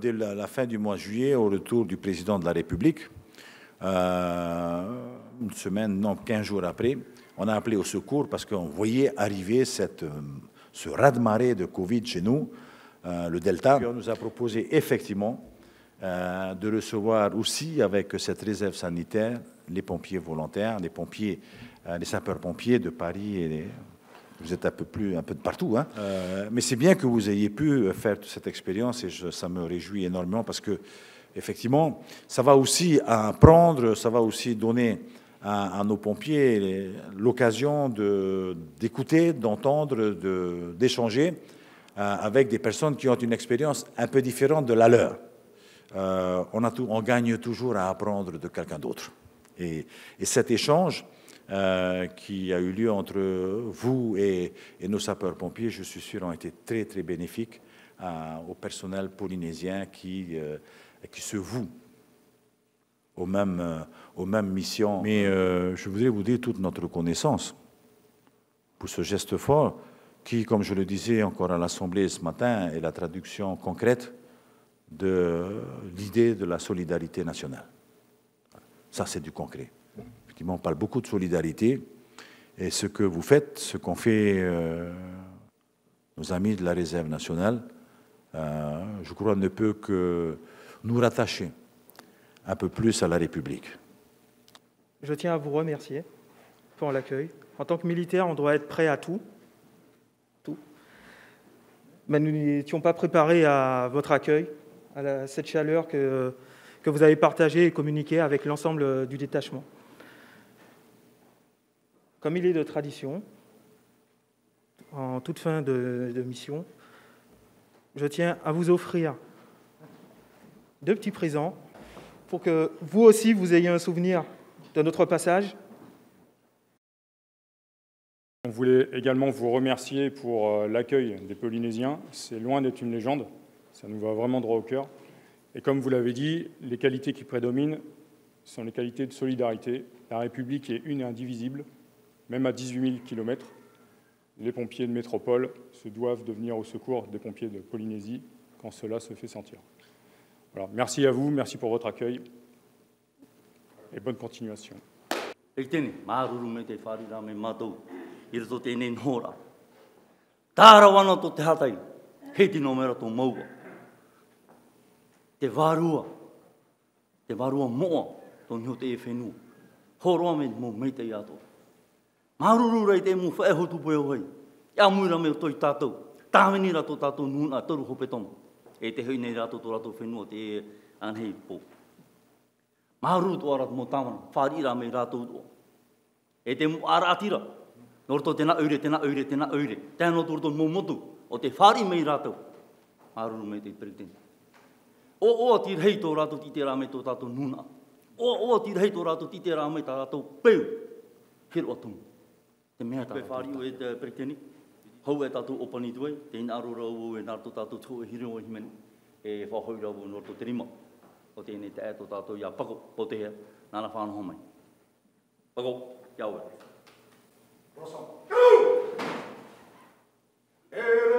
dès la fin du mois de juillet, au retour du président de la République, une semaine, non, 15 jours après, on a appelé au secours parce qu'on voyait arriver ce raz-de-marée de Covid chez nous, le Delta. Puis on nous a proposé effectivement de recevoir aussi avec cette réserve sanitaire les pompiers volontaires, les sapeurs-pompiers de Paris et vous êtes un peu de partout, hein. Mais c'est bien que vous ayez pu faire cette expérience et ça me réjouit énormément parce que effectivement, ça va aussi apprendre, ça va aussi donner à nos pompiers l'occasion d'écouter, d'entendre, d'échanger avec des personnes qui ont une expérience un peu différente de la leur. On gagne toujours à apprendre de quelqu'un d'autre. Et cet échange qui a eu lieu entre vous et nos sapeurs-pompiers, je suis sûr, ont été très, très bénéfiques au personnel polynésien qui se voue aux mêmes missions. Mais je voudrais vous dire toute notre reconnaissance pour ce geste fort qui, comme je le disais encore à l'Assemblée ce matin, est la traduction concrète de l'idée de la solidarité nationale. Ça, c'est du concret. Effectivement, on parle beaucoup de solidarité. Et ce que vous faites, ce qu'ont fait nos amis de la Réserve nationale, je crois, ne peut que nous rattacher un peu plus à la République. Je tiens à vous remercier pour l'accueil. En tant que militaire, on doit être prêt à tout. Mais nous n'étions pas préparés à votre accueil, à cette chaleur que vous avez partagée et communiquée avec l'ensemble du détachement. Comme il est de tradition, en toute fin de mission, je tiens à vous offrir 2 petits présents pour que vous aussi, vous ayez un souvenir de notre passage. On voulait également vous remercier pour l'accueil des Polynésiens. C'est loin d'être une légende, ça nous va vraiment droit au cœur. Et comme vous l'avez dit, les qualités qui prédominent sont les qualités de solidarité. La République est une et indivisible, même à 18 000 km. Les pompiers de métropole se doivent de venir au secours des pompiers de Polynésie quand cela se fait sentir. Voilà. Merci à vous, merci pour votre accueil et bonne continuation. Irto tēnei nōra. Tāra wana tō te hatai, hei tino mera tō maua. Te wārua moa tō nio te e whenua. Horoa me mō meitei ato. Maruru rei te mō whaehotu poe hoi. Ia muira me o toi tātou. Tāweni rato tātou nuna toru hope tono. E te hui nei rato tō rato whenua te anhei pō. Maruru tō arat mō tāwana, whārira me rato tō. E te mō ara atira. Norto tēnā aure. Tēnā tōrto mō motu, o te whāri mei rātou. Māruru mei te periteni. O tīr hei tō rātou ti te rā mei tō tātou nuna. O tīr hei tō rātou ti te rā mei tā rātou peu. Hiru atumu. Te mea tā. Pe whāri o e te periteni. Hau e tātou opani tue. Tēnā arora o e nārto tātou tō e hiro o himeni. E whahoira o norto te rima. O tēnei te ēto tātou ia pako po te hea. Nāna whāna homai. Pako, ia ue. Prosam.